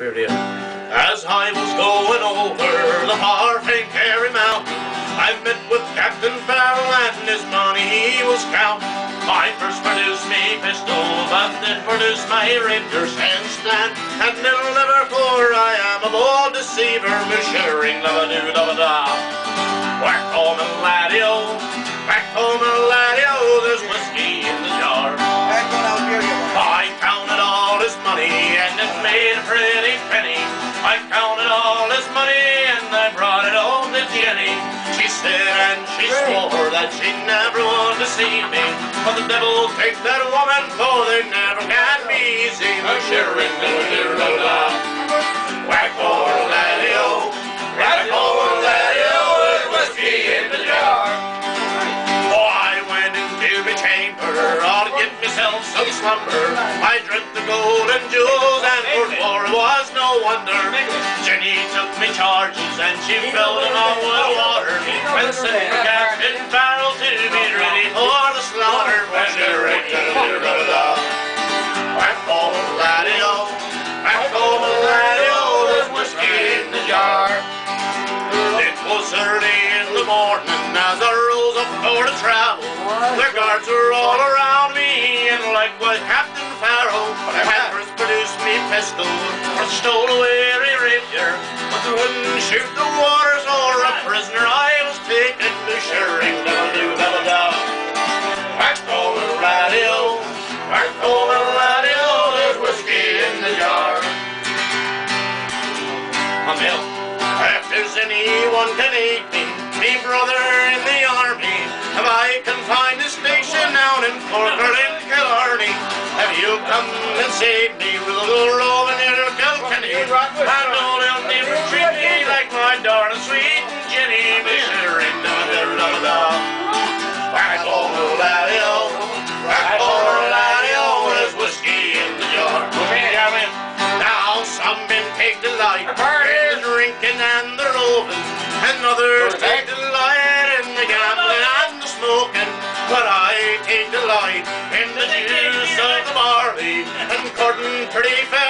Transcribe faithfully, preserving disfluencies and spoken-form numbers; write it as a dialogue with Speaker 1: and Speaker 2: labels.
Speaker 1: spirit here. As I was going over the Parfait Carry Mountain, I met with Captain Farrell and his money he was counting. I first produced me pistol, but then produced my rapier handstand, and it'll never for I am a bold deceiver, mooshering lava-doo-dava-da. Whack home and laddie-o, back home and laddie-o, there's whiskey in the jar. I counted all his money and it made a pretty penny. I counted all his money and I brought it home to Jenny. She said and she swore that she never would deceive me, but the devil take that woman, for they never can be easy. Mooshering lava-doo-dava-da. Whack home laddie-o, whack home laddie-o, there's whiskey in the jar. Oh, I went into my chamber, I'll get myself some slumber. I dreamt the golden jewels, and for it was no wonder. Jenny took me charges, and she filled them all with water, and sent for Captain Farrell to be ready for the slaughter. Whack home laddie-o, whack home laddie-o, there's whiskey in the jar. It was early in the morning as I rose up for to travel. The guards were all around me, and likewise Captain Farrell. I had first produced me pistol, I stole away a rapier, but they wouldn't shoot the waters or a prisoner I was taken to sharing. Da-da-do-da-da-da. Whack home and laddie-o, whack home and laddie-o, there's whiskey in the jar. I'm ill. If there's anyone can aid me, me brother in the army, if I can find a station down in Corker in Killarney, have you come and saved me, we'll go roving in Kilkenny, and all they'll never treat me like my darling sweet Jenny, mooshering da-da-da-da-da. Whack home laddie-o, whack home laddie-o, there's whiskey in the jar. Now some men take delight in the drinking and the roving, and others take delight in the gambling and the smoking, but I take delight in the juice of the barley and courting pretty fair.